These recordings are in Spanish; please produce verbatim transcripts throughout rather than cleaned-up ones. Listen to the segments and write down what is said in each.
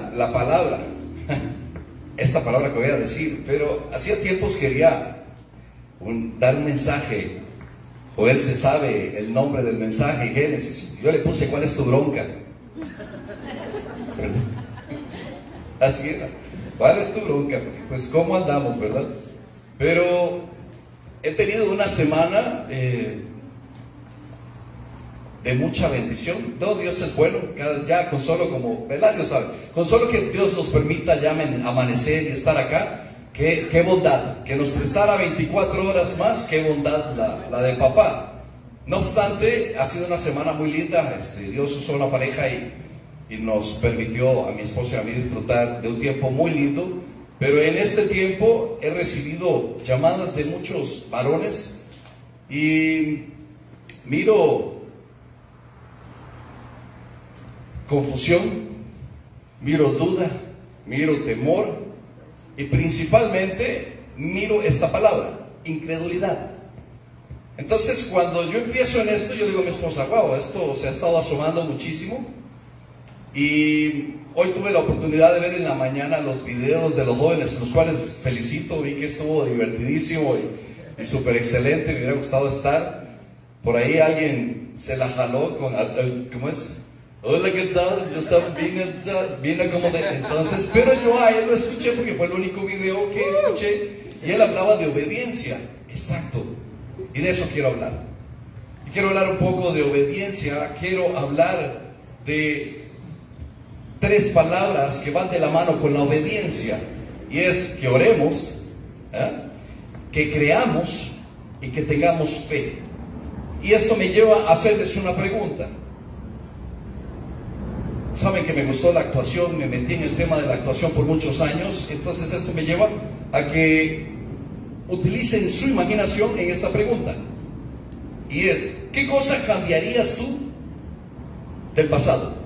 la, la palabra, esta palabra que voy a decir, pero hacía tiempos quería un, dar un mensaje. Joel se sabe el nombre del mensaje, Génesis. Yo le puse, ¿cuál es tu bronca? Así era. ¿Cuál es tu bronca? Pues cómo andamos, ¿verdad? Pero he tenido una semana eh, de mucha bendición. No, Dios es bueno. Ya con solo, como Beladio sabe, con solo que Dios nos permita ya amanecer y estar acá, qué, qué bondad. Que nos prestara veinticuatro horas más, qué bondad la, la de papá. No obstante, ha sido una semana muy linda. Este, Dios usó una pareja y y nos permitió a mi esposo y a mí disfrutar de un tiempo muy lindo. Pero en este tiempo he recibido llamadas de muchos varones y miro confusión, miro duda, miro temor y principalmente miro esta palabra, incredulidad. Entonces, cuando yo empiezo en esto, yo digo a mi esposa, wow, esto se ha estado asomando muchísimo. Y hoy tuve la oportunidad de ver en la mañana los videos de los jóvenes, los cuales les felicito, vi que estuvo divertidísimo y, y súper excelente, me hubiera gustado estar. Por ahí alguien se la jaló con, ¿cómo es? Hola, ¿qué tal? Yo estaba, vine, vine como de... Entonces, pero yo a él lo escuché porque fue el único video que escuché y él hablaba de obediencia, exacto, y de eso quiero hablar. Y quiero hablar un poco de obediencia, quiero hablar de tres palabras que van de la mano con la obediencia, y es que oremos, ¿eh? que creamos y que tengamos fe. Y esto me lleva a hacerles una pregunta. Saben que me gustó la actuación, me metí en el tema de la actuación por muchos años, entonces esto me lleva a que utilicen su imaginación en esta pregunta, y es, ¿qué cosa cambiarías tú del pasado?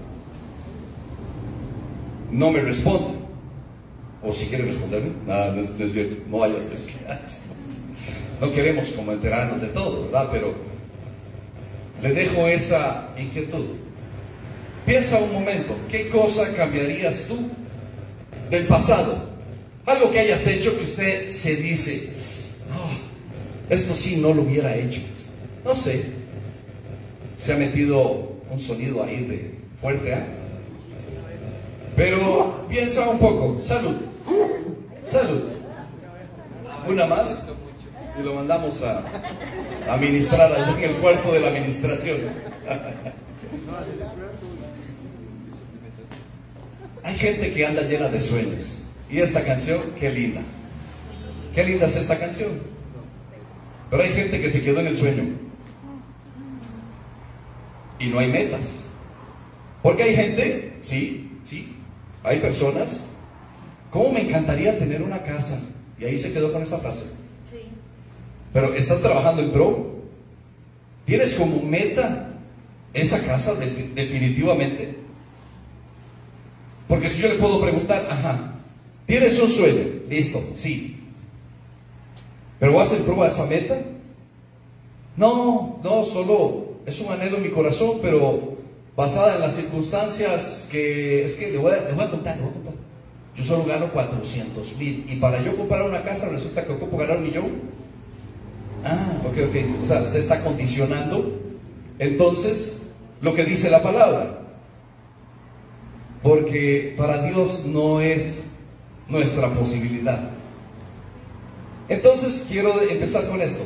No me responda, o si quiere responderme, no, no es, no es cierto, no vaya a ser que no queremos como enterarnos de todo, ¿verdad? Pero le dejo esa inquietud. Piensa un momento, ¿qué cosa cambiarías tú del pasado? Algo que hayas hecho que usted se dice, oh, esto sí no lo hubiera hecho. No sé, se ha metido un sonido ahí de fuerte, ¿eh? Pero piensa un poco. Salud, salud. Una más y lo mandamos a, a ministrar allí en el cuarto de la administración. Hay gente que anda llena de sueños, y esta canción, qué linda, qué linda es esta canción. Pero hay gente que se quedó en el sueño y no hay metas. Porque hay gente, sí, sí, hay personas, ¿cómo me encantaría tener una casa? Y ahí se quedó con esa frase. Sí. Pero ¿estás trabajando en pro? ¿Tienes como meta esa casa de, definitivamente? Porque si yo le puedo preguntar, ajá, ¿tienes un sueño? Listo, sí. ¿Pero vas en pro a esa meta? No, no, solo es un anhelo en mi corazón, pero basada en las circunstancias que... Es que le voy a, le voy a contar, le voy a contar. Yo solo gano cuatrocientos mil, y para yo comprar una casa resulta que ocupo ganar un millón. Ah, ok, ok. O sea, usted está condicionando entonces lo que dice la palabra. Porque para Dios no es nuestra posibilidad. Entonces quiero empezar con esto.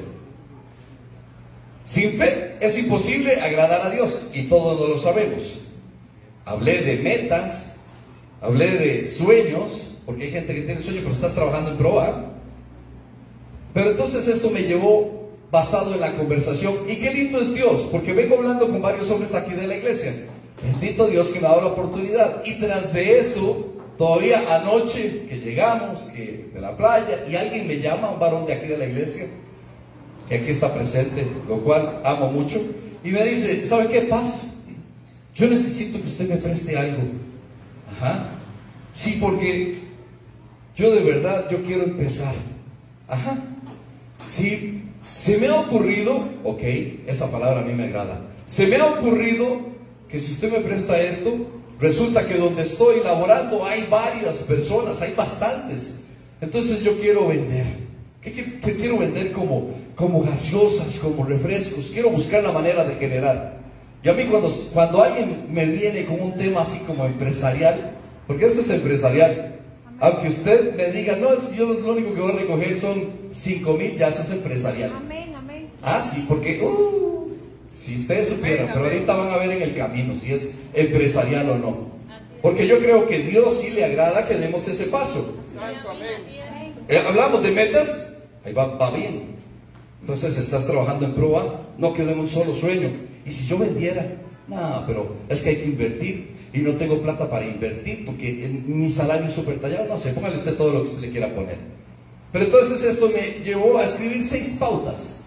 Sin fe es imposible agradar a Dios, y todos lo sabemos. Hablé de metas, hablé de sueños, porque hay gente que tiene sueños pero estás trabajando en probar. Pero entonces esto me llevó basado en la conversación, y qué lindo es Dios, porque vengo hablando con varios hombres aquí de la iglesia. Bendito Dios que me ha dado la oportunidad. Y tras de eso, todavía anoche que llegamos que de la playa, y alguien me llama, un varón de aquí de la iglesia, que aquí está presente, lo cual amo mucho, y me dice, ¿sabe qué, Paz? Yo necesito que usted me preste algo. Ajá. Sí, porque yo de verdad, yo quiero empezar. Ajá. Sí, se me ha ocurrido, ok, esa palabra a mí me agrada, se me ha ocurrido que si usted me presta esto, resulta que donde estoy laborando hay varias personas, hay bastantes. Entonces yo quiero vender. ¿Qué, qué, qué quiero vender? Como, como gaseosas, como refrescos. Quiero buscar la manera de generar. Y a mí cuando, cuando alguien me viene con un tema así como empresarial, porque esto es empresarial, aunque usted me diga, no, es, yo lo único que voy a recoger son cinco mil, ya eso es empresarial. Amén, amén. Ah, sí, porque, uh, si ustedes supieran, pero ahorita van a ver en el camino si es empresarial o no. Porque yo creo que Dios sí le agrada que demos ese paso. Eh, hablamos de metas, ahí va, va bien. Entonces estás trabajando en prueba, no quedó en un solo sueño. Y si yo vendiera, no, pero es que hay que invertir y no tengo plata para invertir porque en mi salario es súper tallado. No sé, póngale usted todo lo que se le quiera poner. Pero entonces esto me llevó a escribir seis pautas.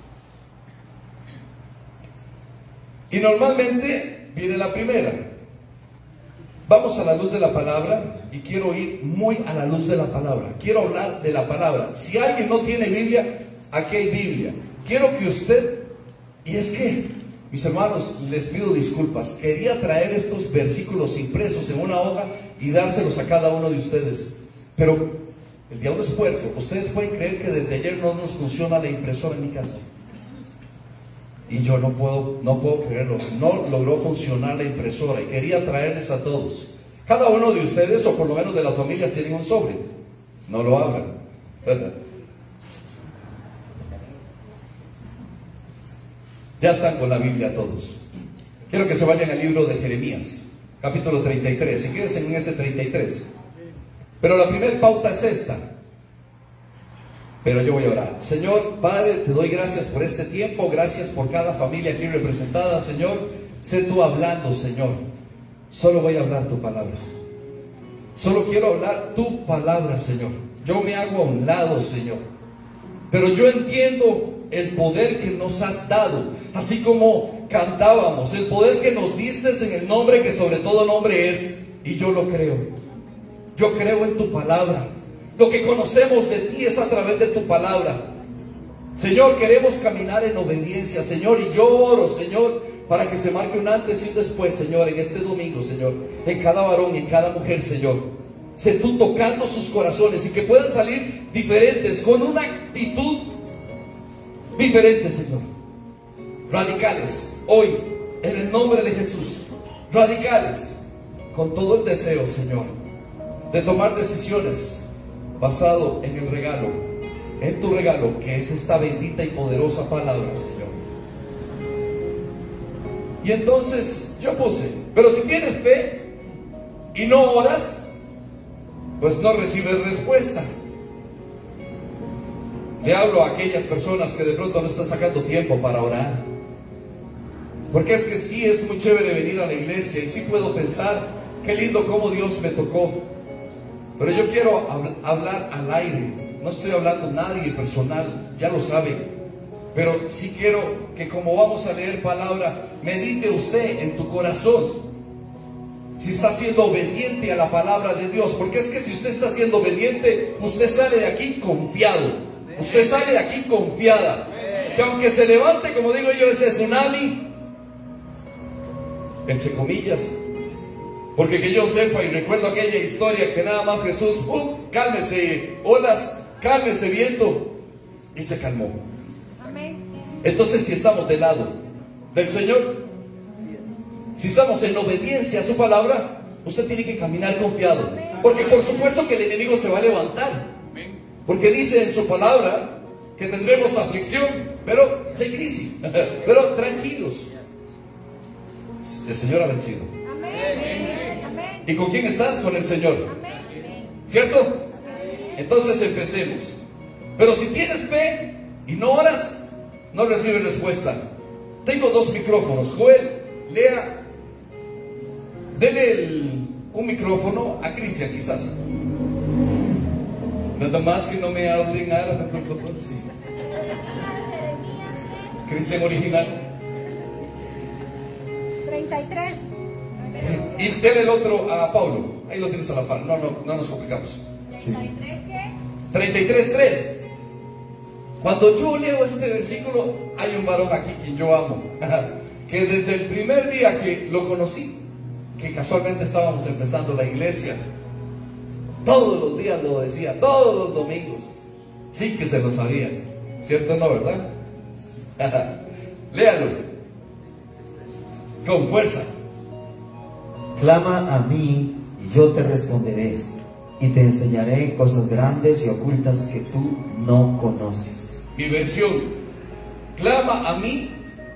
Y normalmente viene la primera. Vamos a la luz de la palabra y quiero ir muy a la luz de la palabra. Quiero hablar de la palabra. Si alguien no tiene Biblia, aquí hay Biblia. Quiero que usted, y es que, mis hermanos, les pido disculpas, quería traer estos versículos impresos en una hoja y dárselos a cada uno de ustedes, pero el diablo es puerco. Ustedes pueden creer que desde ayer no nos funciona la impresora en mi casa, y yo no puedo, no puedo creerlo. No logró funcionar la impresora y quería traerles a todos. Cada uno de ustedes, o por lo menos de las familias, tienen un sobre. No lo abran. Ya están con la Biblia todos. Quiero que se vayan al libro de Jeremías, capítulo treinta y tres, y quédense en ese treinta y tres. Pero la primera pauta es esta. Pero yo voy a orar. Señor Padre, te doy gracias por este tiempo, gracias por cada familia aquí representada, Señor. Sé tú hablando, Señor. Solo voy a hablar tu palabra. Solo quiero hablar tu palabra, Señor. Yo me hago a un lado, Señor. Pero yo entiendo el poder que nos has dado, así como cantábamos, el poder que nos diste en el nombre que sobre todo nombre es, y yo lo creo. Yo creo en tu palabra. Lo que conocemos de ti es a través de tu palabra. Señor, queremos caminar en obediencia, Señor, y yo oro, Señor, para que se marque un antes y un después, Señor, en este domingo, Señor, en cada varón y en cada mujer, Señor. Sé tú tocando sus corazones y que puedan salir diferentes, con una actitud diferente, Señor. Radicales, hoy, en el nombre de Jesús. Radicales, con todo el deseo, Señor, de tomar decisiones basado en el regalo, en tu regalo, que es esta bendita y poderosa palabra, Señor. Y entonces yo puse, pero si tienes fe y no oras, pues no recibes respuesta. Le hablo a aquellas personas que de pronto no están sacando tiempo para orar, porque es que sí es muy chévere venir a la iglesia y sí puedo pensar, qué lindo cómo Dios me tocó, pero yo quiero hab hablar al aire. No estoy hablando a nadie personal, ya lo saben, pero sí quiero que, como vamos a leer palabra, medite usted en tu corazón si está siendo obediente a la palabra de Dios, porque es que si usted está siendo obediente, usted sale de aquí confiado. Usted sale de aquí confiada, que aunque se levante, como digo yo, ese tsunami, entre comillas, porque que yo sepa, y recuerdo aquella historia que nada más Jesús, uh, cálmese olas, cálmese viento, y se calmó. Entonces, si estamos del lado del Señor, si estamos en obediencia a su palabra, usted tiene que caminar confiado, porque por supuesto que el enemigo se va a levantar, porque dice en su palabra que tendremos aflicción, pero hay crisis, pero tranquilos, el Señor ha vencido. ¿Y con quién estás? Con el Señor, ¿cierto? Entonces empecemos. Pero si tienes fe y no oras, no recibes respuesta. Tengo dos micrófonos. Joel, lea, dele el, un micrófono a Cristian, quizás. Nada más que no me hablen árabe. Sí. Cristian original. treinta y tres. Y dele el otro a Pablo. Ahí lo tienes a la par. No, no, no nos complicamos. Sí. ¿treinta y tres qué? treinta y tres, tres. Cuando yo leo este versículo, hay un varón aquí quien yo amo, que desde el primer día que lo conocí, que casualmente estábamos empezando la iglesia. Todos los días lo decía, todos los domingos. Sí que se lo sabía. ¿Cierto o no, verdad? Léalo con fuerza. Clama a mí y yo te responderé, y te enseñaré cosas grandes y ocultas que tú no conoces. Mi versión: clama a mí.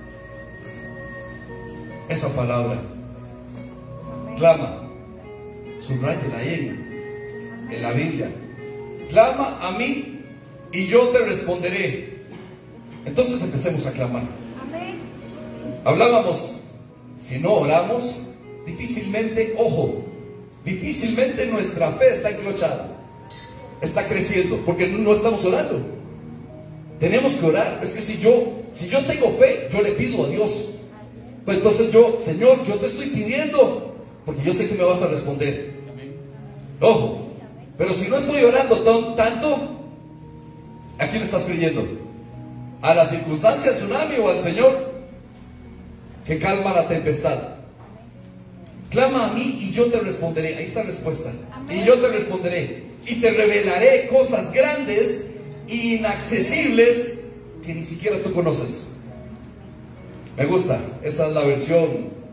Esa palabra, clama, subrayela ahí en, en la Biblia. Clama a mí y yo te responderé. Entonces empecemos a clamar. Amén. Hablábamos, si no oramos, difícilmente, ojo, difícilmente nuestra fe está enclochada, está creciendo, porque no estamos orando. Tenemos que orar. Es que si yo, si yo tengo fe, yo le pido a Dios. Pues entonces yo, Señor, yo te estoy pidiendo, porque yo sé que me vas a responder. Ojo, pero si no estoy orando tanto, ¿a quién estás creyendo? ¿A la circunstancia, al tsunami o al Señor que calma la tempestad? Clama a mí y yo te responderé. Ahí está la respuesta. Amén. Y yo te responderé y te revelaré cosas grandes e inaccesibles que ni siquiera tú conoces. Me gusta, esa es la versión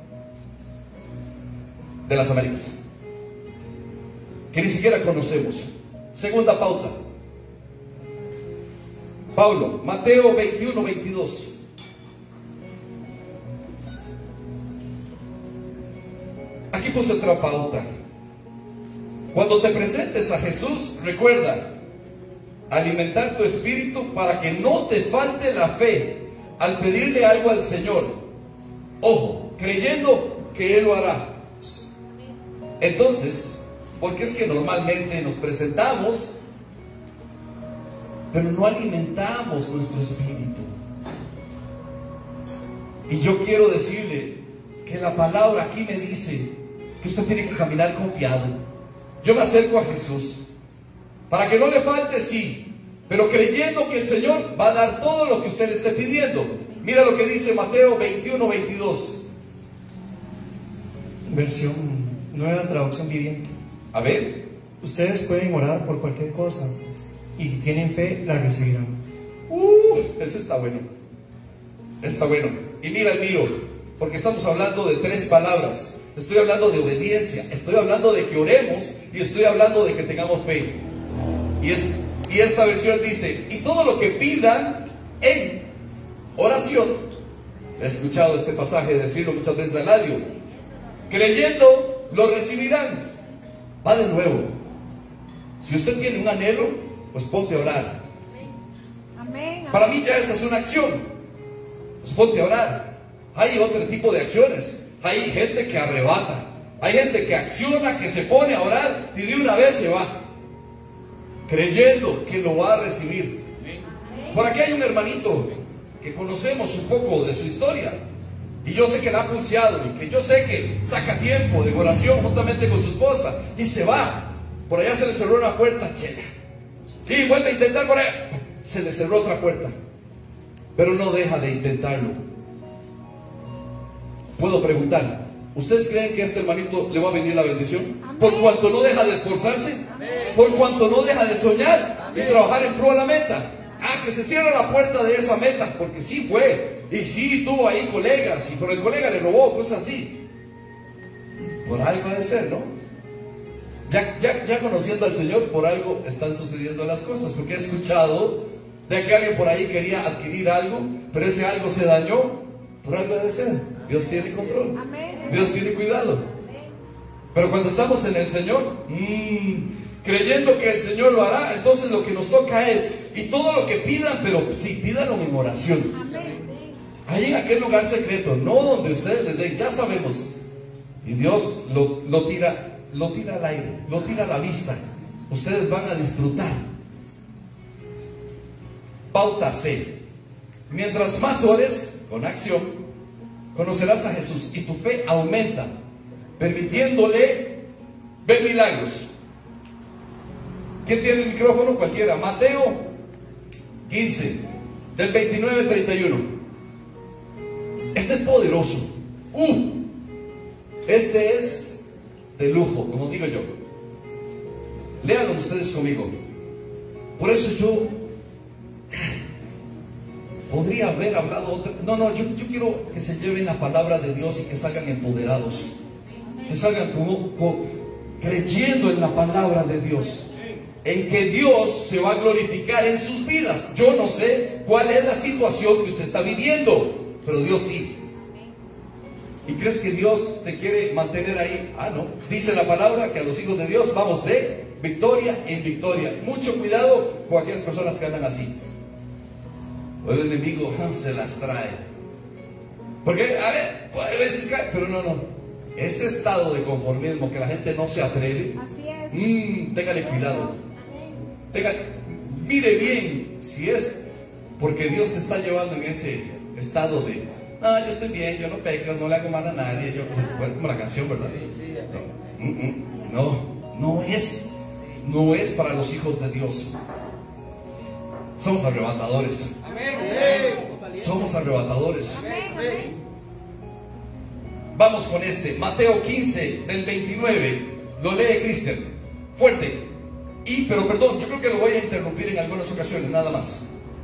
de las Américas, que ni siquiera conocemos. Segunda pauta, Pablo, Mateo veintiuno, veintidós. Aquí puse otra pauta. Cuando te presentes a Jesús, recuerda alimentar tu espíritu para que no te falte la fe al pedirle algo al Señor. Ojo, creyendo que Él lo hará. Entonces, porque es que normalmente nos presentamos, pero no alimentamos nuestro espíritu. Y yo quiero decirle que la palabra aquí me dice que usted tiene que caminar confiado. Yo me acerco a Jesús para que no le falte, sí, pero creyendo que el Señor va a dar todo lo que usted le esté pidiendo. Mira lo que dice Mateo veintiuno, veintidós. Versión nueva traducción viviente. A ver. Ustedes pueden orar por cualquier cosa y si tienen fe, la recibirán. Uh, ese está bueno. Está bueno. Y mira el mío, porque estamos hablando de tres palabras. Estoy hablando de obediencia, estoy hablando de que oremos y estoy hablando de que tengamos fe. Y, es, y esta versión dice: y todo lo que pidan en oración. He escuchado este pasaje decirlo muchas veces al radio. Creyendo, lo recibirán. Va de nuevo. Si usted tiene un anhelo, pues ponte a orar. Amén. Para mí ya esa es una acción. Pues ponte a orar. Hay otro tipo de acciones. Hay gente que arrebata. Hay gente que acciona, que se pone a orar y de una vez se va, creyendo que lo va a recibir. Por aquí hay un hermanito que conocemos un poco de su historia. Y yo sé que la ha pulseado y que yo sé que saca tiempo de oración juntamente con su esposa y se va. Por allá se le cerró una puerta, chela. Y vuelve a intentar por allá. Se le cerró otra puerta. Pero no deja de intentarlo. Puedo preguntar, ¿ustedes creen que a este hermanito le va a venir la bendición? Amén. Por cuanto no deja de esforzarse. Amén. Por cuanto no deja de soñar. Amén. Y trabajar en pro de la meta. Ah, que se cierra la puerta de esa meta, porque sí fue, y sí tuvo ahí colegas, y por el colega le robó, cosas así. Por algo ha de ser, ¿no? Ya, ya, ya conociendo al Señor, por algo están sucediendo las cosas, porque he escuchado de que alguien por ahí quería adquirir algo, pero ese algo se dañó. Por algo ha de ser. Dios tiene control. Amén. Dios tiene cuidado. Pero cuando estamos en el Señor, mmm, creyendo que el Señor lo hará, entonces lo que nos toca es, y todo lo que pidan, pero sí, pídanlo en oración. Amén. Ahí en aquel lugar secreto, no donde ustedes les den, ya sabemos. Y Dios lo, lo tira, lo tira al aire, lo tira a la vista. Ustedes van a disfrutar. Pauta C. Mientras más ores, con acción, conocerás a Jesús y tu fe aumenta, permitiéndole ver milagros. ¿Quién tiene el micrófono? Cualquiera. Mateo quince, del veintinueve al treinta y uno. Este es poderoso. Uh, Este es de lujo, como digo yo. Léanlo ustedes conmigo. Por eso yo podría haber hablado otra. No, no, yo, yo quiero que se lleven la palabra de Dios y que salgan empoderados. Que salgan como, como, creyendo en la palabra de Dios. En que Dios se va a glorificar en sus vidas. Yo no sé cuál es la situación que usted está viviendo, pero Dios sí. ¿Y crees que Dios te quiere mantener ahí? Ah, no. Dice la palabra que a los hijos de Dios vamos de victoria en victoria. Mucho cuidado con aquellas personas que andan así. El enemigo se las trae. Porque, a ver, a veces cae, pero no, no. Ese estado de conformismo que la gente no se atreve. Así es. Mmm, téngale cuidado. Tenga, mire bien si es porque Dios te está llevando en ese estado de, ah, yo estoy bien, yo no peco, no le hago mal a nadie. Yo, como la canción, ¿verdad? No, mm, mm, no, no es, no es para los hijos de Dios. Somos arrebatadores. Somos arrebatadores. Vamos con este, Mateo quince del veintinueve. Lo lee Cristian, fuerte. Y, pero perdón, yo creo que lo voy a interrumpir en algunas ocasiones, nada más.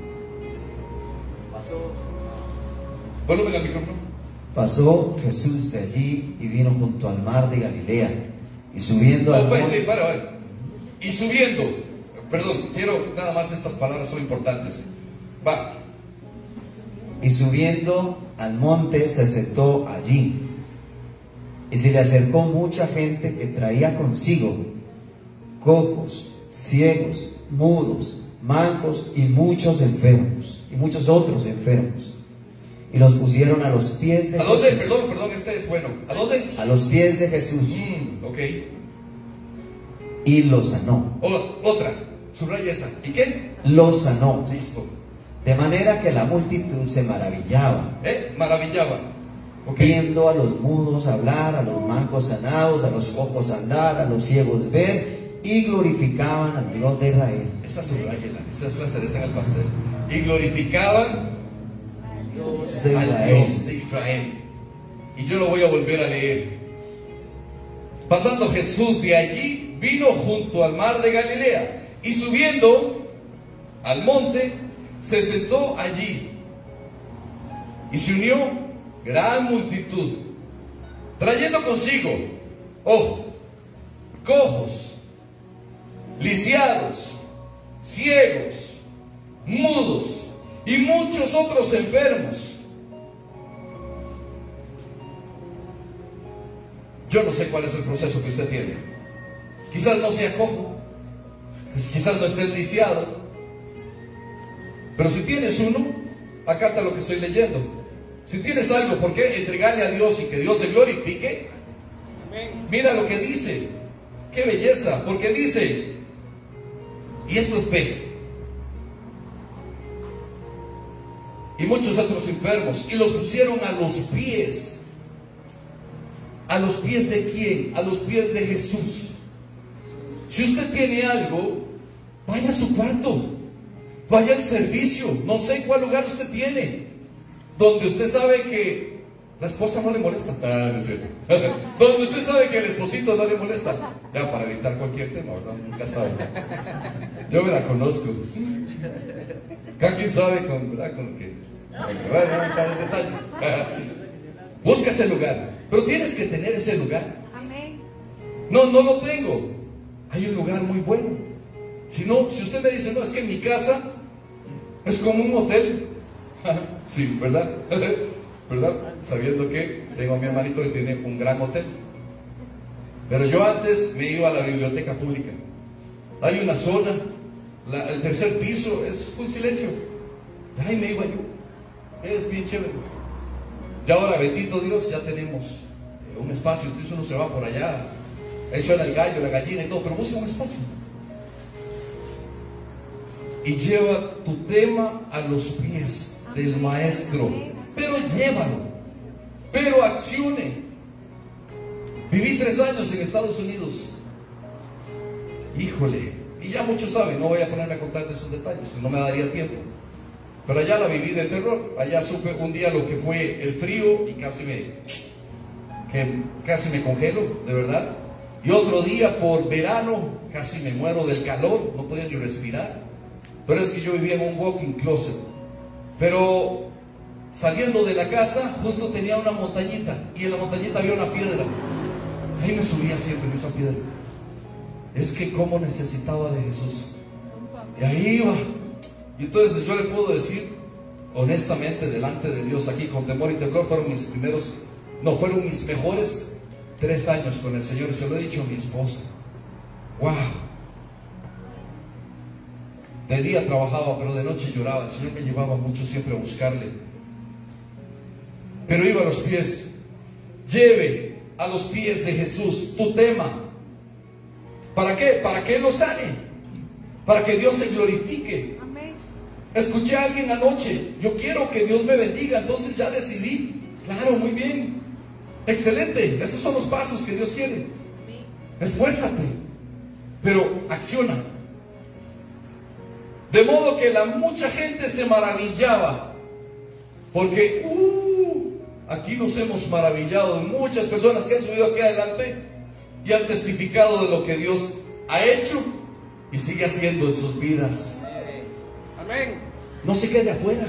Volumen al micrófono. Pasó Jesús de allí y vino junto al mar de Galilea. Y subiendo No, al pues, monte... sí, para, para. Y subiendo, perdón, quiero, nada más estas palabras son importantes. Va. Y subiendo al monte se sentó allí. Y se le acercó mucha gente que traía consigo cojos, ciegos, mudos, mancos y muchos enfermos, y muchos otros enfermos. Y los pusieron a los pies de ¿A dónde? Jesús. Perdón, perdón, este es bueno. ¿A dónde? A los pies de Jesús. Mm, ok. Y los sanó. O- otra, subraya esa. ¿Y qué? Los sanó. Listo. De manera que la multitud se maravillaba, ¿Eh? Maravillaba. Ok. viendo a los mudos hablar, a los mancos sanados, a los cojos andar, a los ciegos ver, y glorificaban al Dios de Israel. Esta subrayela, esta es la cereza en el pastel. Y glorificaban Dios de al Israel. Dios de Israel. Y yo lo voy a volver a leer. Pasando Jesús de allí, vino junto al mar de Galilea, y subiendo al monte, se sentó allí. Y se unió gran multitud, trayendo consigo, ojo, cojos, lisiados, ciegos, mudos y muchos otros enfermos. Yo no sé cuál es el proceso que usted tiene. Quizás no sea cojo, quizás no esté lisiado, pero si tienes uno, acata lo que estoy leyendo. Si tienes algo, ¿por qué entregarle a Dios y que Dios se glorifique? Mira lo que dice. ¡Qué belleza! Porque dice, y esto es fe, y muchos otros enfermos, y los pusieron a los pies. ¿A los pies de quién? A los pies de Jesús. Si usted tiene algo, vaya a su cuarto, vaya al servicio, no sé cuál lugar usted tiene, donde usted sabe que la esposa no le molesta. Ah, no es cierto. Donde usted sabe que el esposito no le molesta. Ya, para evitar cualquier tema, ¿verdad? Nunca sabe. Yo me la conozco. Cada quien sabe con, ¿verdad? Con lo que... Bueno, no echar en detalles. Busca ese lugar. Pero tienes que tener ese lugar. Amén. No, no lo tengo. Hay un lugar muy bueno. Si no, si usted me dice, no, es que en mi casa es como un hotel. Sí, ¿verdad? ¿Verdad? Sabiendo que tengo a mi hermanito que tiene un gran hotel. Pero yo antes me iba a la biblioteca pública. Hay una zona, la- el tercer piso es full silencio. Ahí me iba yo. Es bien chévere. Y ahora, bendito Dios, ya tenemos un espacio. Entonces uno se va por allá. Ahí suena el gallo, la gallina y todo, pero busca un espacio. Y lleva tu tema a los pies del maestro. Pero llévalo. Pero accione. Viví tres años en Estados Unidos. Híjole. Y ya muchos saben, no voy a ponerme a contar de esos detalles, no me daría tiempo. Pero allá la viví de terror. Allá supe un día lo que fue el frío y casi me... que casi me congelo, de verdad. Y otro día por verano casi me muero del calor, no podía ni respirar. Pero es que yo vivía en un walk-in closet. Pero saliendo de la casa justo tenía una montañita, y en la montañita había una piedra. Ahí me subía siempre en esa piedra. Es que como necesitaba de Jesús. Y ahí iba. Y entonces yo le puedo decir honestamente delante de Dios aquí con temor y temblor, fueron mis primeros, no, fueron mis mejores tres años con el Señor. Y se lo he dicho a mi esposa. Wow. De día trabajaba, pero de noche lloraba. El Señor me llevaba mucho siempre a buscarle. Pero iba a los pies. Lleve a los pies de Jesús tu tema. ¿Para qué? Para que Él lo sane. Para que Dios se glorifique. Amén. Escuché a alguien anoche: yo quiero que Dios me bendiga, entonces ya decidí. Claro, muy bien. Excelente. Esos son los pasos que Dios quiere. Esfuérzate, pero acciona. De modo que la mucha gente se maravillaba, porque uh, aquí nos hemos maravillado de muchas personas que han subido aquí adelante y han testificado de lo que Dios ha hecho y sigue haciendo en sus vidas. Amén. No se quede afuera.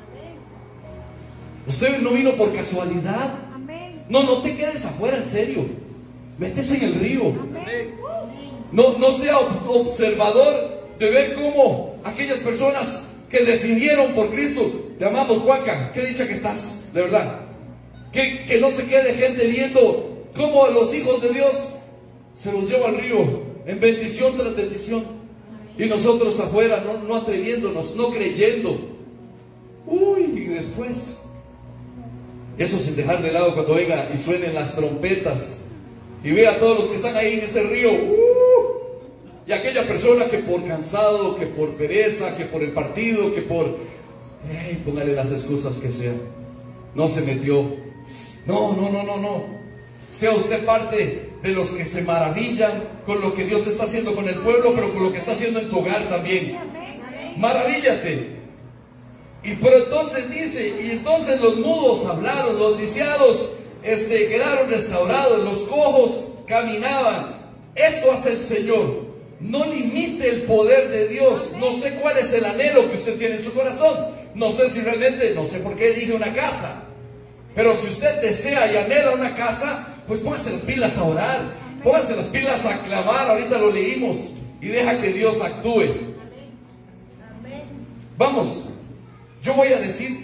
Usted no vino por casualidad. Amén. No, no te quedes afuera, en serio. Métese en el río. Amén. No, no sea observador de ver cómo aquellas personas que decidieron por Cristo. Te amamos, Juanca, qué dicha que estás, de verdad. Que, que no se quede gente viendo cómo los hijos de Dios se los lleva al río en bendición tras bendición, y nosotros afuera no, no atreviéndonos, no creyendo. Uy, y después eso sin dejar de lado cuando venga y suenen las trompetas y vea a todos los que están ahí en ese río. Uh, Y aquella persona que por cansado, que por pereza, que por el partido, que por... Hey, póngale las excusas que sean. No se metió. No, no, no, no, no. Sea usted parte de los que se maravillan con lo que Dios está haciendo con el pueblo, pero con lo que está haciendo en tu hogar también. Maravíllate. Y pero entonces dice, y entonces los mudos hablaron, los lisiados este, quedaron restaurados, los cojos caminaban. Eso hace el Señor. No limite el poder de Dios. No sé cuál es el anhelo que usted tiene en su corazón. No sé si realmente, no sé por qué dije una casa. Pero si usted desea y anhela una casa, pues póngase las pilas a orar. Póngase las pilas a clamar. Ahorita lo leímos. Y deja que Dios actúe. Vamos. Yo voy a decir.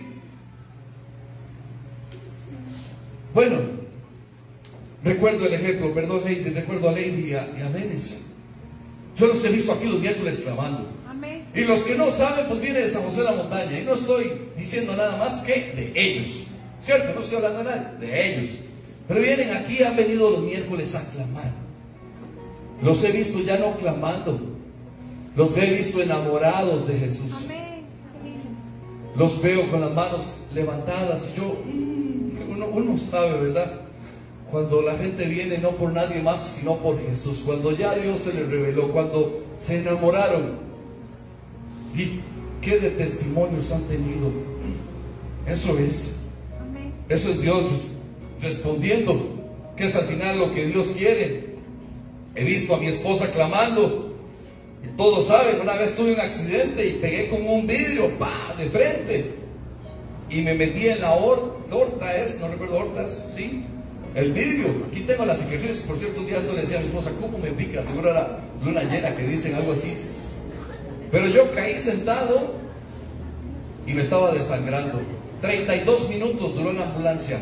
Bueno, recuerdo el ejemplo, perdón Lady, recuerdo a Lady y a, y a Dennis. Yo los he visto aquí los miércoles clamando. Amén. Y los que no saben, pues viene de San José de la Montaña. Y no estoy diciendo nada más que de ellos. ¿Cierto? No estoy hablando de nadie, de ellos. Pero vienen aquí, han venido los miércoles a clamar. Los he visto ya no clamando. Los he visto enamorados de Jesús. Amén. Los veo con las manos levantadas. Y yo, mmm, uno, uno sabe, ¿verdad? Cuando la gente viene no por nadie más, sino por Jesús. Cuando ya Dios se les reveló, cuando se enamoraron. ¿Y qué de testimonios han tenido? Eso es. Amén. Eso es Dios respondiendo, que es al final lo que Dios quiere. He visto a mi esposa clamando. Y todos saben, una vez tuve un accidente y pegué con un vidrio, ¡pah!, de frente. Y me metí en la horta, es, no recuerdo, hortas, ¿sí? El vidrio, aquí tengo las cicatrices. Por cierto, un día esto le decía a mi esposa: ¿cómo me pica? Seguro era luna llena que dicen algo así. Pero yo caí sentado y me estaba desangrando. treinta y dos minutos duró en la ambulancia.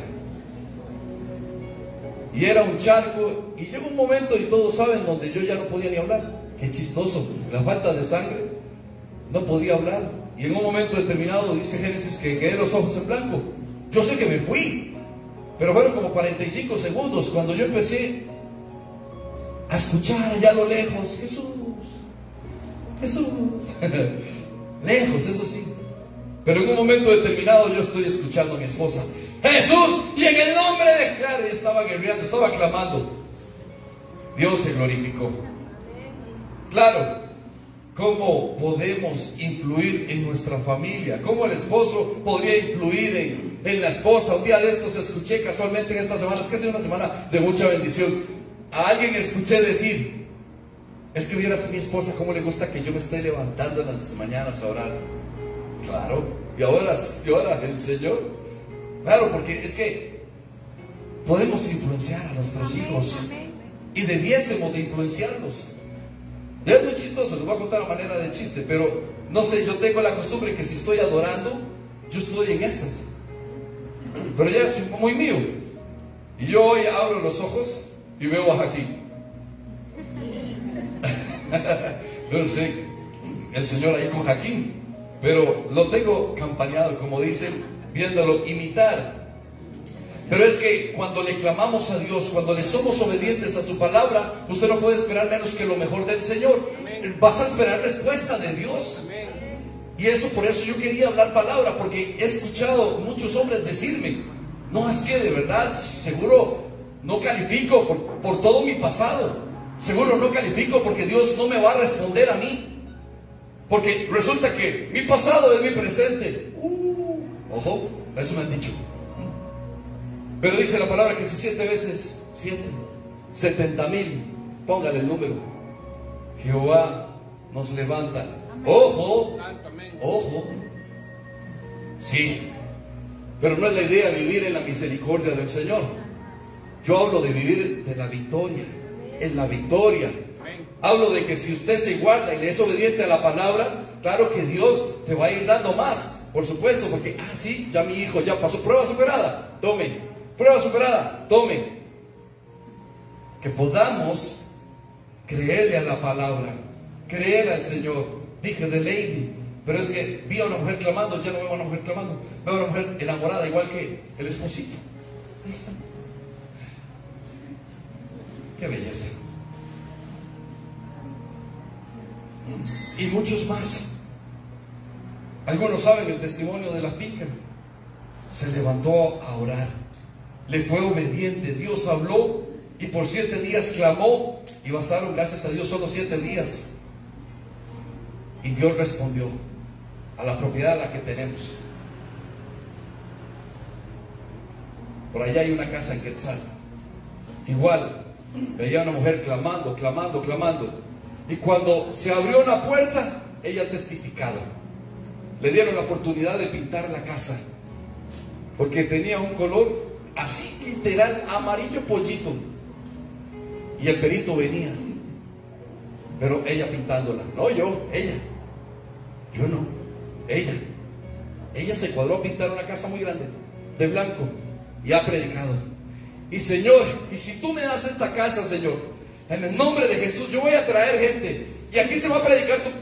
Y era un charco. Y llegó un momento, y todos saben, donde yo ya no podía ni hablar. Qué chistoso, la falta de sangre. No podía hablar. Y en un momento determinado, dice Génesis, que quedé los ojos en blanco. Yo sé que me fui. Pero fueron como cuarenta y cinco segundos cuando yo empecé a escuchar allá a lo lejos: Jesús, Jesús. Lejos, eso sí. Pero en un momento determinado yo estoy escuchando a mi esposa: Jesús, y en el nombre de... Claro, ella estaba guerreando, estaba clamando. Dios se glorificó. Claro, cómo podemos influir en nuestra familia, cómo el esposo podría influir en, en la esposa. Un día de estos escuché casualmente en esta semana, es que ha sido una semana de mucha bendición, a alguien escuché decir: es que vieras a mi esposa cómo le gusta que yo me esté levantando en las mañanas a orar. Claro, y ahora, y ahora el Señor, claro, porque es que podemos influenciar a nuestros Amén, hijos, amén. y debiésemos de influenciarlos. Ya es muy chistoso, les voy a contar a manera de chiste, pero no sé, yo tengo la costumbre que si estoy adorando, yo estoy en estas, pero ya es muy mío. Y yo hoy abro los ojos y veo a Jaquín. No sé, el Señor ahí con Jaquín, pero lo tengo campaneado, como dicen, viéndolo imitar. Pero es que cuando le clamamos a Dios, cuando le somos obedientes a su palabra, usted no puede esperar menos que lo mejor del Señor. Vas a esperar respuesta de Dios. Y eso, por eso yo quería hablar palabra, porque he escuchado muchos hombres decirme: no, es que de verdad, seguro no califico por, por todo mi pasado. Seguro no califico porque Dios no me va a responder a mí. Porque resulta que mi pasado es mi presente. Uh, ojo, eso me han dicho. Pero dice la palabra que si siete veces siete, setenta mil, póngale el número, Jehová nos levanta. Ojo, ojo, sí, pero no es la idea vivir en la misericordia del Señor. Yo hablo de vivir de la victoria, en la victoria. Hablo de que si usted se guarda y le es obediente a la palabra, claro que Dios te va a ir dando más, por supuesto, porque, ah, sí, ya mi hijo ya pasó prueba superada, tome. Prueba superada, tome. Que podamos creerle a la palabra, creer al Señor. Dije de Lady, pero es que vi a una mujer clamando, ya no veo a una mujer clamando, veo a una mujer enamorada igual que el esposito. Ahí está. Qué belleza. Y muchos más. Algunos saben el testimonio de la finca. Se levantó a orar, le fue obediente, Dios habló y por siete días clamó, y bastaron, gracias a Dios, solo siete días, y Dios respondió a la propiedad a la que tenemos. Por allá hay una casa en Quetzal, igual, veía a una mujer clamando, clamando, clamando, y cuando se abrió una puerta, ella ha testificado, le dieron la oportunidad de pintar la casa, porque tenía un color así literal, amarillo pollito, y el perito venía, pero ella pintándola, no yo, ella, yo no, ella, ella se cuadró a pintar una casa muy grande, de blanco, y ha predicado. Y Señor, y si tú me das esta casa, Señor, en el nombre de Jesús, yo voy a traer gente, y aquí se va a predicar tu...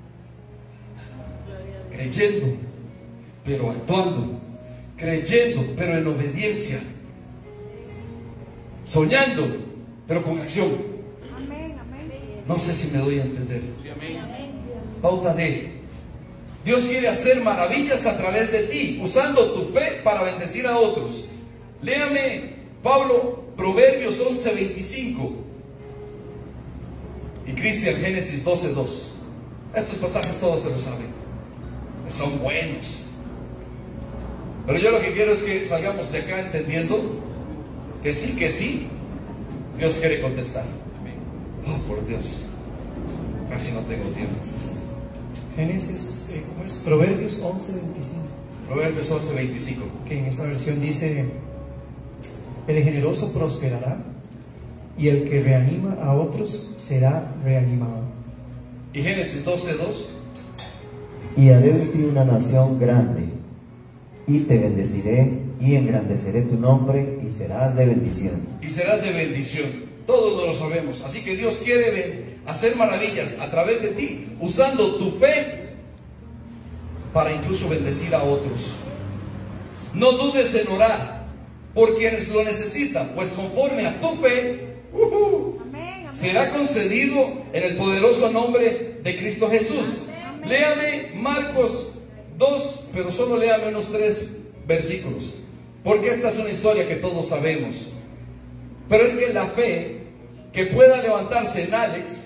creyendo, pero actuando, creyendo, pero en obediencia, soñando, pero con acción. Amén, amén. No sé si me doy a entender. Pauta de Dios quiere hacer maravillas a través de ti, usando tu fe para bendecir a otros. Léame, Pablo, Proverbios once veinticinco, y Cristian, Génesis doce dos. Estos pasajes todos se los saben, son buenos. Pero yo lo que quiero es que salgamos de acá entendiendo que sí, que sí, Dios quiere contestar. Oh, por Dios, casi no tengo tiempo. Génesis, eh, ¿cómo es? Proverbios once veinticinco. Proverbios once veinticinco. Que en esa versión dice: el generoso prosperará, y el que reanima a otros será reanimado. Y Génesis doce dos. Y haré de ti una nación grande, y te bendeciré, y engrandeceré tu nombre, y serás de bendición. Y serás de bendición. Todos lo sabemos. Así que Dios quiere hacer maravillas a través de ti, usando tu fe para incluso bendecir a otros. No dudes en orar por quienes lo necesitan, pues conforme a tu fe, uh-huh, Amén, amén. será concedido en el poderoso nombre de Cristo Jesús. Amén. Léame Marcos dos, pero solo léame unos tres versículos, porque esta es una historia que todos sabemos. Pero es que la fe que pueda levantarse en Alex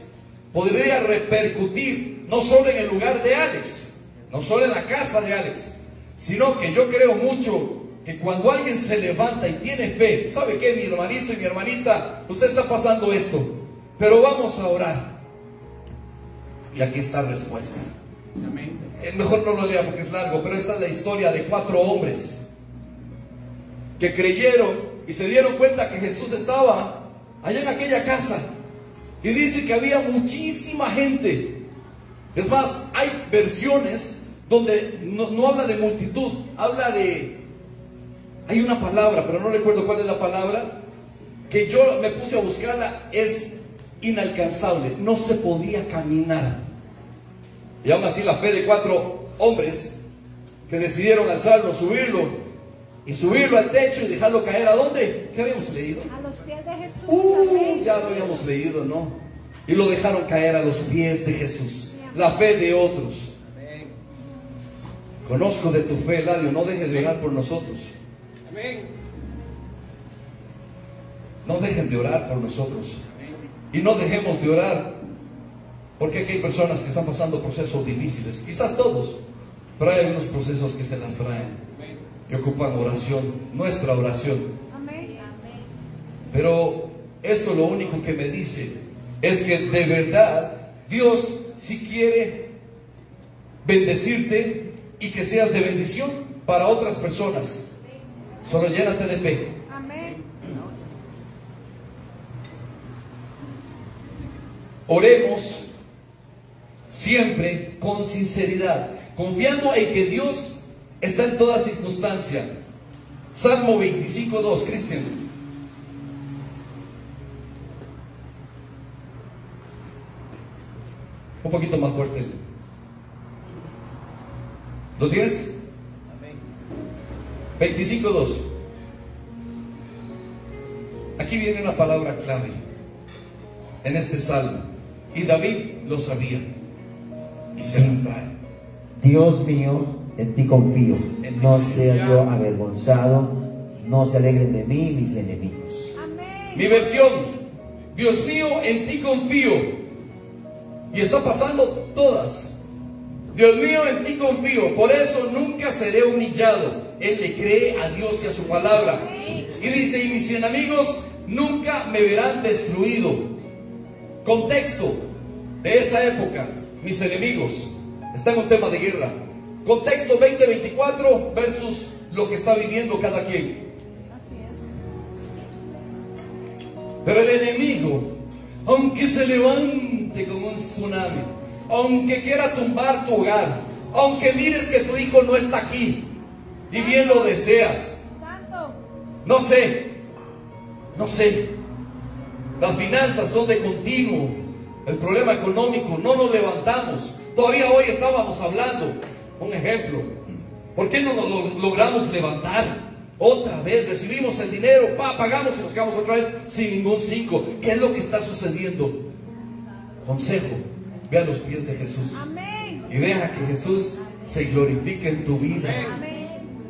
podría repercutir no solo en el lugar de Alex, no solo en la casa de Alex, sino que yo creo mucho que cuando alguien se levanta y tiene fe, ¿sabe qué, mi hermanito y mi hermanita? Usted está pasando esto, pero vamos a orar. Y aquí está la respuesta. Amén. Mejor no lo lea porque es largo, pero esta es la historia de cuatro hombres que creyeron y se dieron cuenta que Jesús estaba allá en aquella casa. Y dice que había muchísima gente. Es más, hay versiones donde no, no habla de multitud, habla de... Hay una palabra, pero no recuerdo cuál es la palabra, que yo me puse a buscarla, es inalcanzable, no se podía caminar. Y aún así la fe de cuatro hombres que decidieron alzarlo, subirlo, y subirlo al techo y dejarlo caer. ¿A dónde? ¿Qué habíamos leído? A los pies de Jesús. Uh, ya lo habíamos leído, ¿no? Y lo dejaron caer a los pies de Jesús. La fe de otros. Conozco de tu fe, Eladio, no dejes de orar por nosotros. No dejen de orar por nosotros. Y no dejemos de orar, porque aquí hay personas que están pasando procesos difíciles, quizás todos, pero hay algunos procesos que se las traen y ocupan oración, nuestra oración. Pero esto lo único que me dice es que de verdad Dios si quiere bendecirte y que seas de bendición para otras personas. Solo llénate de fe. Amén. Oremos siempre con sinceridad, confiando en que Dios está en toda circunstancia. Salmo veinticinco dos, Cristian. Un poquito más fuerte. ¿Lo tienes? veinticinco dos. Aquí viene una palabra clave en este salmo, y David lo sabía y se las trae. Dios mío, en ti confío, no sea yo avergonzado, no se alegren de mí mis enemigos. Amén. Mi versión: Dios mío, en ti confío. Y está pasando todas. Dios mío, en ti confío, por eso nunca seré humillado. Él le cree a Dios y a su palabra. Y dice: y mis enemigos nunca me verán destruido. Contexto de esa época: mis enemigos. Está en un tema de guerra. Contexto veinte veinticuatro versus lo que está viviendo cada quien. Pero el enemigo, aunque se levante como un tsunami, aunque quiera tumbar tu hogar, aunque mires que tu hijo no está aquí y bien lo deseas, Santo. no sé, no sé, las finanzas son de continuo, el problema económico, no nos levantamos. Todavía hoy estábamos hablando, un ejemplo, ¿por qué no nos lo logramos levantar? Otra vez recibimos el dinero, pa, pagamos y nos quedamos otra vez sin ningún cinco. ¿Qué es lo que está sucediendo? Consejo: ve a los pies de Jesús. Amén. Y deja que Jesús se glorifique en tu vida. Amén.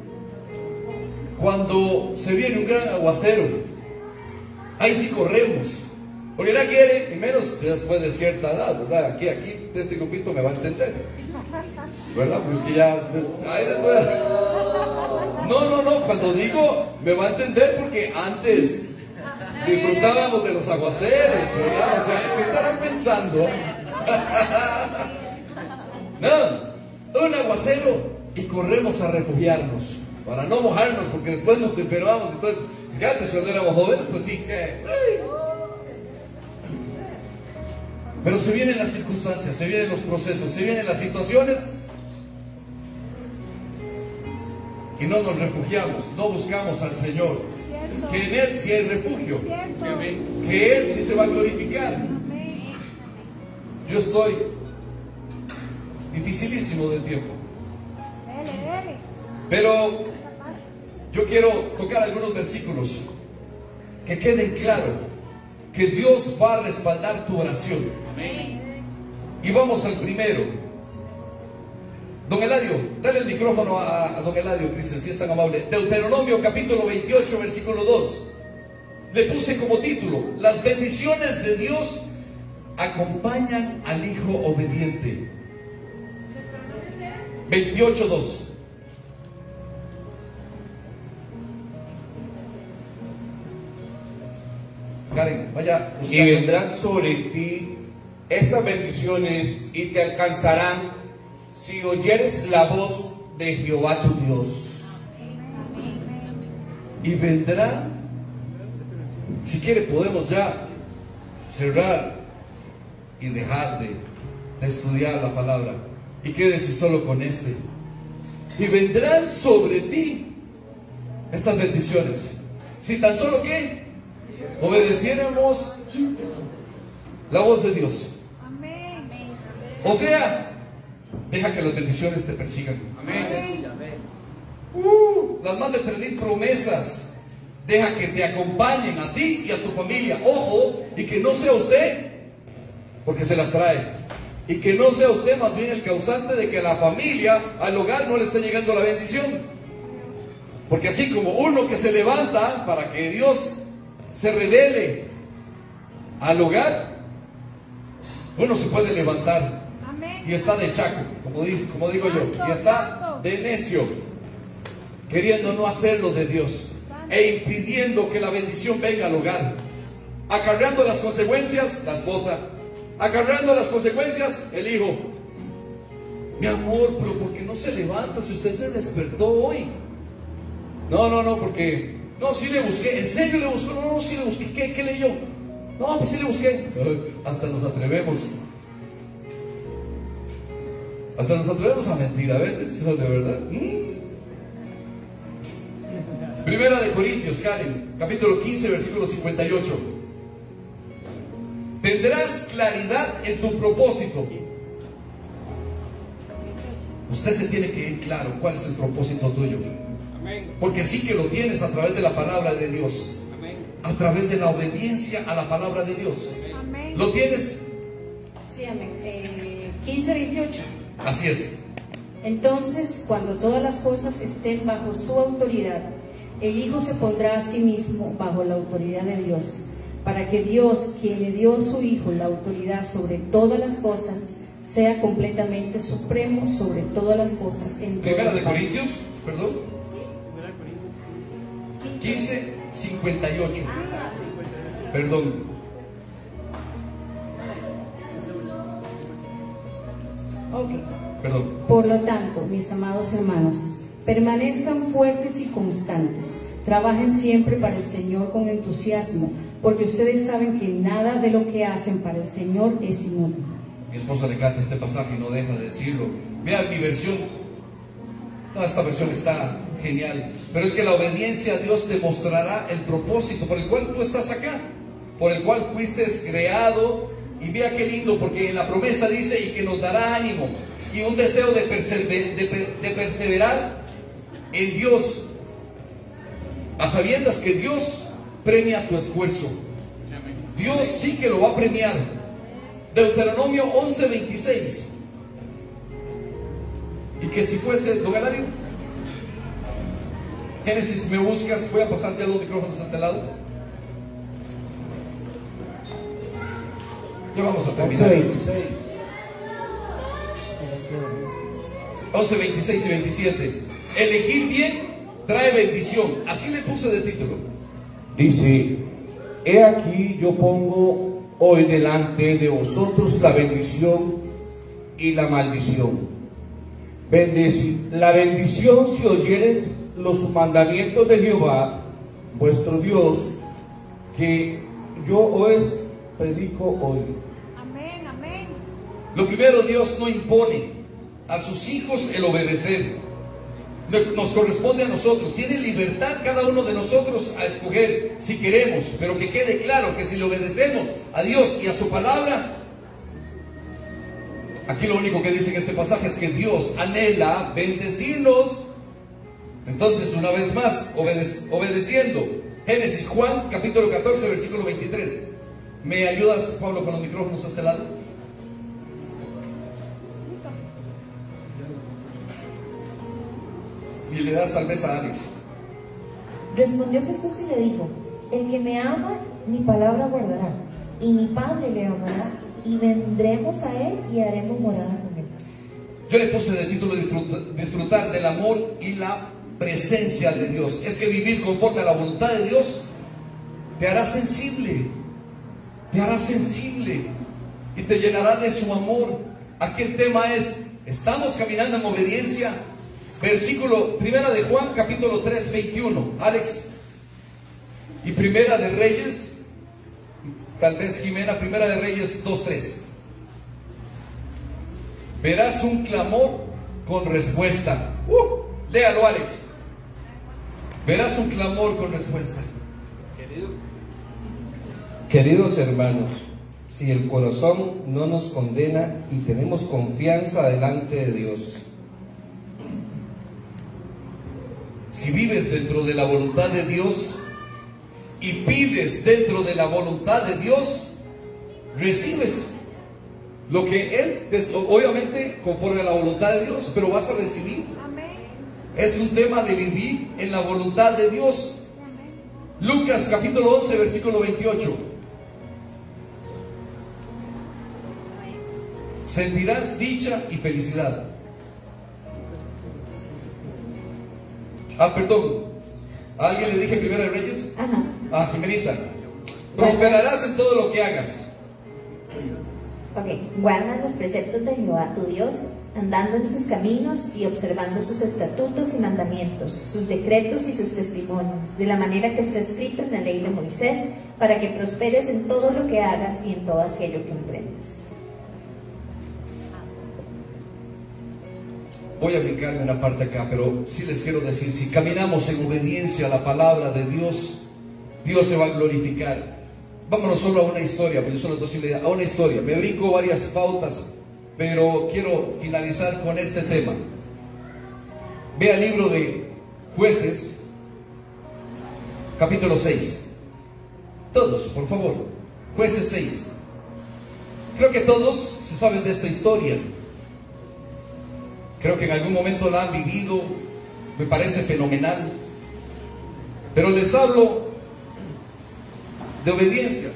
Cuando se viene un gran aguacero, ahí sí corremos, porque nadie quiere, y menos después de cierta edad, ¿verdad? Aquí, aquí, este grupito me va a entender, ¿verdad? Pues que ya, ay, después... No, no, no, cuando digo me va a entender, porque antes disfrutábamos de los aguaceros, ¿verdad? O sea, ¿qué estarán pensando? No, un aguacero y corremos a refugiarnos para no mojarnos, porque después nos enfermamos. Entonces, que antes cuando éramos jóvenes, pues sí que... Pero se vienen las circunstancias, se vienen los procesos, se vienen las situaciones, y no nos refugiamos, no buscamos al Señor, Cierto. que en Él sí hay refugio, Cierto. que Él sí se va a glorificar. Amén. Yo estoy dificilísimo del tiempo, Dele, dele. pero yo quiero tocar algunos versículos que queden claros que Dios va a respaldar tu oración. Y vamos al primero. Don Eladio, dale el micrófono a, a don Eladio, Cristian, si es tan amable. Deuteronomio capítulo veintiocho, versículo dos. Le puse como título: las bendiciones de Dios acompañan al hijo obediente. veintiocho dos. Karen, vaya. Y vendrán sobre ti estas bendiciones y te alcanzarán si oyeres la voz de Jehová tu Dios. Y vendrá, si quiere podemos ya cerrar y dejar de, de estudiar la palabra y quédese solo con este. Y vendrán sobre ti estas bendiciones si tan solo que obedeciéramos la voz de Dios. Amén. O sea, deja que las bendiciones te persigan. Amén. Uh, las más de tres mil promesas, deja que te acompañen a ti y a tu familia. Ojo, y que no sea usted, porque se las trae, y que no sea usted más bien el causante de que a la familia, al hogar, no le esté llegando la bendición. Porque así como uno que se levanta para que Dios se revele al hogar, uno se puede levantar Amén. y está de chaco, como, dice, como digo yo, y está de necio, queriendo no hacerlo de Dios e impidiendo que la bendición venga al hogar, acarreando las consecuencias la esposa, acarreando las consecuencias el hijo. Mi amor, pero ¿por qué no se levanta si usted se despertó hoy? No, no, no, porque no, sí le busqué. ¿En serio le buscó? No, no, sí le busqué. ¿Qué, qué leyó? No, pues sí le busqué. Ay, hasta nos atrevemos. Hasta nos atrevemos a mentir a veces, ¿no? De verdad. ¿Mm? Primera de Corintios, Karen, capítulo quince, versículo cincuenta y ocho. Tendrás claridad en tu propósito. Usted se tiene que ir claro cuál es el propósito tuyo. Porque sí que lo tienes a través de la palabra de Dios, a través de la obediencia a la palabra de Dios. Amén. ¿Lo tienes? Sí, amén. Eh, quince veintiocho. Así es. Entonces, cuando todas las cosas estén bajo su autoridad, el Hijo se pondrá a sí mismo bajo la autoridad de Dios, para que Dios, quien le dio a su Hijo la autoridad sobre todas las cosas, sea completamente supremo sobre todas las cosas en Primera todas de partes. Corintios, perdón, quince cincuenta y ocho. Perdón. Ok. Perdón. Por lo tanto, mis amados hermanos, permanezcan fuertes y constantes. Trabajen siempre para el Señor con entusiasmo, porque ustedes saben que nada de lo que hacen para el Señor es inútil. Mi esposa le canta este pasaje y no deja de decirlo. Vean mi versión. No, esta versión está genial. Pero es que la obediencia a Dios te mostrará el propósito por el cual tú estás acá, por el cual fuiste creado. Y vea qué lindo, porque en la promesa dice: y que nos dará ánimo y un deseo de, persever, de, de perseverar en Dios, a sabiendas que Dios premia tu esfuerzo. Dios sí que lo va a premiar. Deuteronomio once veintiséis. Y que si fuese, don Eladio, Génesis, me buscas. Voy a pasar ya los micrófonos a este lado. Ya vamos a terminar. once veintiséis y veintisiete. Elegir bien trae bendición. Así le puse de título. Dice: he aquí yo pongo hoy delante de vosotros la bendición y la maldición. Bendecid la bendición si oyereis los mandamientos de Jehová vuestro Dios, que yo os predico hoy. Amén, amén. Lo primero, Dios no impone a sus hijos el obedecer. Nos corresponde a nosotros. Tiene libertad cada uno de nosotros a escoger si queremos, pero que quede claro que si le obedecemos a Dios y a su palabra, aquí lo único que dice en este pasaje es que Dios anhela bendecirnos. Entonces, una vez más, obede- obedeciendo. Génesis, Juan, capítulo catorce, versículo veintitrés. ¿Me ayudas, Pablo, con los micrófonos a este lado? Y le das tal vez a Alex. Respondió Jesús y le dijo: el que me ama, mi palabra guardará, y mi Padre le amará, y vendremos a Él y haremos morada con Él. Yo le puse de título disfrutar, disfrutar del amor y la presencia de Dios. Es que vivir conforme a la voluntad de Dios te hará sensible, te hará sensible y te llenará de su amor. Aquí el tema es, ¿estamos caminando en obediencia? Versículo, primera de Juan, capítulo tres, veintiuno, Alex. Y primera de Reyes, tal vez Jimena, primera de Reyes dos, tres. Verás un clamor con respuesta. Uh, léalo, Alex. Verás un clamor con respuesta. Queridos hermanos, si el corazón no nos condena y tenemos confianza delante de Dios. Si vives dentro de la voluntad de Dios y pides dentro de la voluntad de Dios, recibes lo que Él, obviamente conforme a la voluntad de Dios, pero vas a recibir. Amén. Es un tema de vivir en la voluntad de Dios. Lucas capítulo once, versículo veintiocho. Sentirás dicha y felicidad. Ah, perdón. ¿A alguien le dije Primera de Reyes? Ajá. Ah, Jimenita. Prosperarás en todo lo que hagas. Ok, guarda los preceptos de Jehová tu Dios, andando en sus caminos y observando sus estatutos y mandamientos, sus decretos y sus testimonios, de la manera que está escrito en la ley de Moisés, para que prosperes en todo lo que hagas y en todo aquello que emprendas. Voy a brincarme una parte acá, pero sí les quiero decir, si caminamos en obediencia a la palabra de Dios, Dios se va a glorificar. Vámonos solo a una historia, porque son las dos y media, a una historia. Me brinco varias pautas, pero quiero finalizar con este tema. Ve al libro de Jueces, capítulo seis. Todos, por favor. Jueces seis. Creo que todos se saben de esta historia. Creo que en algún momento la han vivido. Me parece fenomenal. Pero les hablo de obediencia.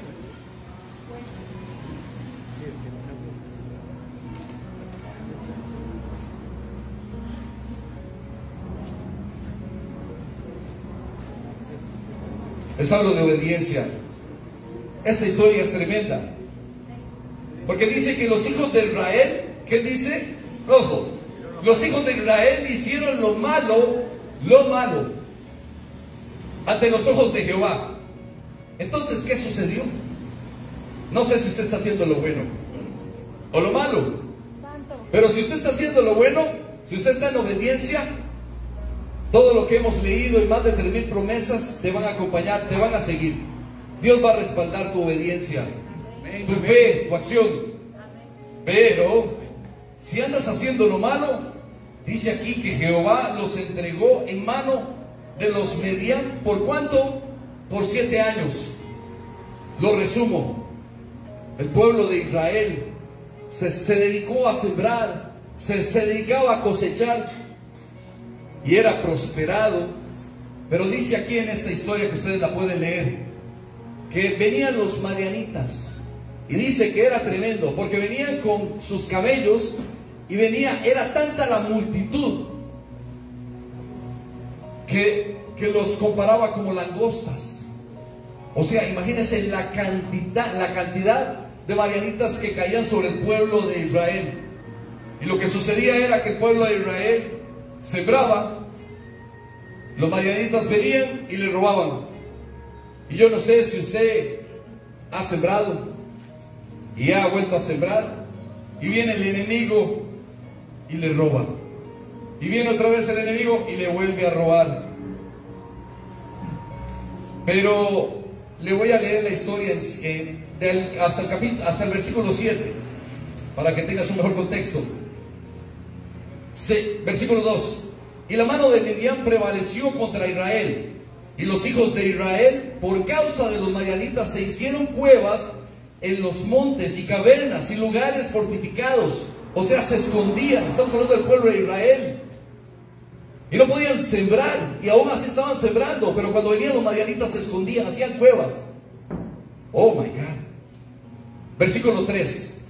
Les hablo de obediencia. Esta historia es tremenda. Porque dice que los hijos de Israel, ¿qué dice? Ojo, los hijos de Israel hicieron lo malo, lo malo, ante los ojos de Jehová. Entonces, ¿qué sucedió? No sé si usted está haciendo lo bueno o lo malo. Santo. Pero si usted está haciendo lo bueno, si usted está en obediencia, todo lo que hemos leído y más de tres mil promesas te van a acompañar, te van a seguir. Dios va a respaldar tu obediencia, tu fe, tu acción. Pero si andas haciendo lo malo, dice aquí que Jehová los entregó en mano de los medianos. ¿Por cuánto? Por siete años. Lo resumo. El pueblo de Israel se, se dedicó a sembrar, se, se dedicaba a cosechar y era prosperado. Pero dice aquí en esta historia, que ustedes la pueden leer, que venían los madianitas, y dice que era tremendo, porque venían con sus camellos y venía, era tanta la multitud que, que los comparaba como langostas. O sea, imagínense la cantidad, la cantidad de madianitas que caían sobre el pueblo de Israel. Y lo que sucedía era que el pueblo de Israel sembraba, los madianitas venían y le robaban. Y yo no sé si usted ha sembrado y ha vuelto a sembrar, y viene el enemigo y le roba, y viene otra vez el enemigo y le vuelve a robar. Pero le voy a leer la historia eh, del, hasta, el capítulo, hasta el versículo siete, para que tengas un mejor contexto. Se, versículo dos. Y la mano de Midian prevaleció contra Israel, y los hijos de Israel, por causa de los madianitas, se hicieron cuevas en los montes y cavernas y lugares fortificados. O sea, se escondían. Estamos hablando del pueblo de Israel. Y no podían sembrar, y aún así estaban sembrando, pero cuando venían los madianitas se escondían, hacían cuevas. Oh my God. Versículo tres.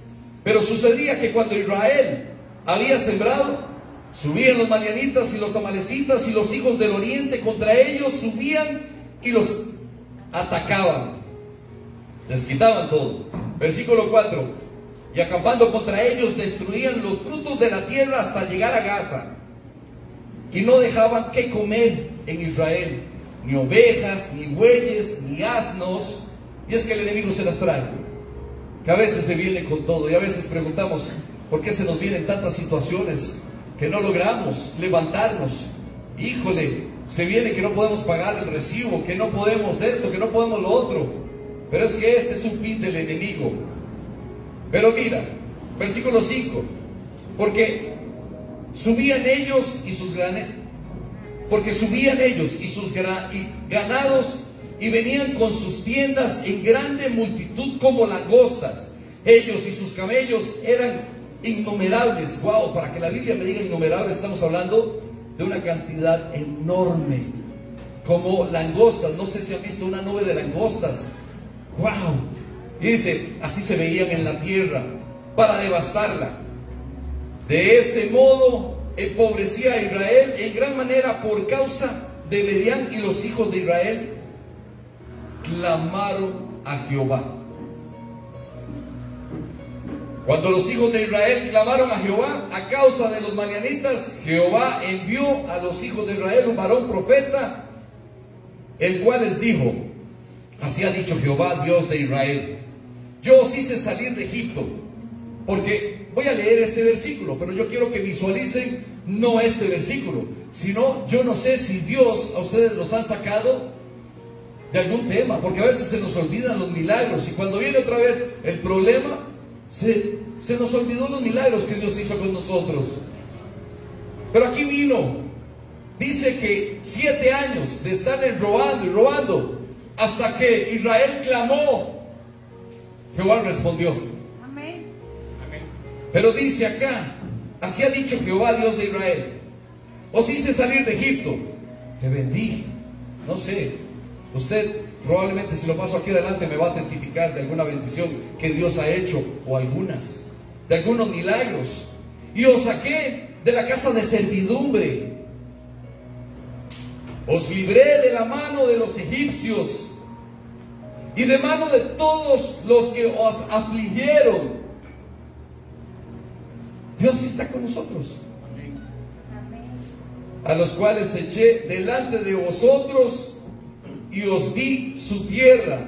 Pero sucedía que cuando Israel había sembrado, subían los madianitas y los amalecitas y los hijos del oriente contra ellos, subían y los atacaban, les quitaban todo. Versículo cuatro: y acampando contra ellos destruían los frutos de la tierra hasta llegar a Gaza, y no dejaban que comer en Israel, ni ovejas, ni bueyes, ni asnos. Y es que el enemigo se las trae, que a veces se viene con todo, y a veces preguntamos por qué se nos vienen tantas situaciones que no logramos levantarnos. Híjole, se viene que no podemos pagar el recibo, que no podemos esto, que no podemos lo otro. Pero es que este es un fin del enemigo. Pero mira, versículo cinco: porque subían ellos y sus ganados, porque subían ellos y sus ganados y venían con sus tiendas en grande multitud como langostas. Ellos y sus camellos eran innumerables. Wow, para que la Biblia me diga innumerables, estamos hablando de una cantidad enorme, como langostas. No sé si han visto una nube de langostas. Wow. Y dice, así se veían en la tierra para devastarla. De ese modo empobrecía a Israel en gran manera por causa de Medián, y los hijos de Israel clamaron a Jehová. Cuando los hijos de Israel clamaron a Jehová a causa de los madianitas, Jehová envió a los hijos de Israel un varón profeta, el cual les dijo: así ha dicho Jehová, Dios de Israel, yo os hice salir de Egipto. Porque voy a leer este versículo, pero yo quiero que visualicen no este versículo, sino yo no sé si Dios a ustedes los han sacado de algún tema, porque a veces se nos olvidan los milagros, y cuando viene otra vez el problema, se, se nos olvidó los milagros que Dios hizo con nosotros. Pero aquí vino, dice que siete años de estar robando y robando, hasta que Israel clamó, Jehová respondió. Amén. Pero dice acá, así ha dicho Jehová, Dios de Israel, os hice salir de Egipto, te bendije. No sé, usted probablemente, si lo paso aquí adelante, me va a testificar de alguna bendición que Dios ha hecho, o algunas, de algunos milagros. Y os saqué de la casa de servidumbre, os libré de la mano de los egipcios y de mano de todos los que os afligieron. Dios está con nosotros. A los cuales eché delante de vosotros y os di su tierra.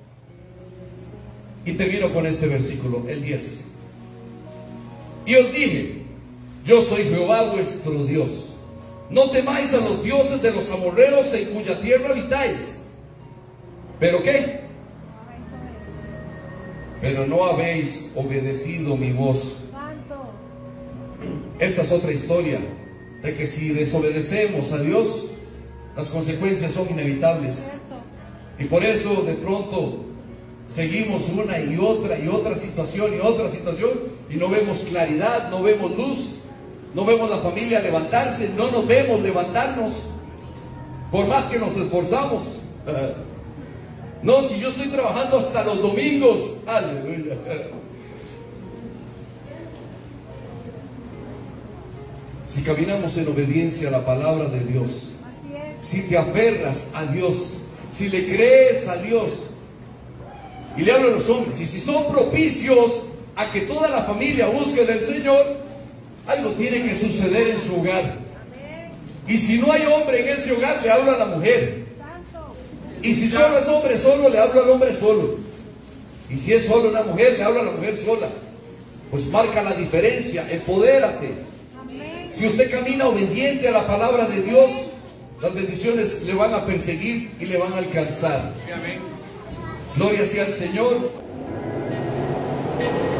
Y termino con este versículo, el diez. Y os dije, yo soy Jehová vuestro Dios. No temáis a los dioses de los amorreos en cuya tierra habitáis. ¿Pero qué? Pero no habéis obedecido mi voz. Santo. Esta es otra historia, de que si desobedecemos a Dios, las consecuencias son inevitables. Cierto. Y por eso de pronto seguimos una y otra y otra situación y otra situación, y no vemos claridad, no vemos luz, no vemos la familia levantarse, no nos vemos levantarnos, por más que nos esforzamos. No, si yo estoy trabajando hasta los domingos, aleluya. Si caminamos en obediencia a la palabra de Dios, Así es. si te aferras a Dios, si le crees a Dios, y le hablo a los hombres, y si son propicios a que toda la familia busque del Señor, algo tiene que suceder en su hogar. Amén. Y si no hay hombre en ese hogar, le hablo a la mujer. Santo. Y si solo es hombre solo, le hablo al hombre solo. Y si es solo una mujer, le hablo a la mujer sola. Pues marca la diferencia, empodérate. Amén. Si usted camina obediente a la palabra de Dios, las bendiciones le van a perseguir y le van a alcanzar. Gloria sea al Señor.